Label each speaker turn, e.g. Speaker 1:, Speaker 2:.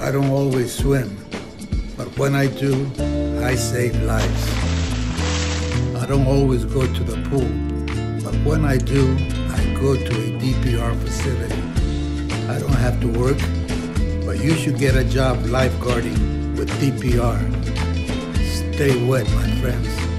Speaker 1: I don't always swim, but when I do, I save lives. I don't always go to the pool, but when I do, I go to a DPR facility. I don't have to work, but you should get a job lifeguarding with DPR. Stay wet, my friends.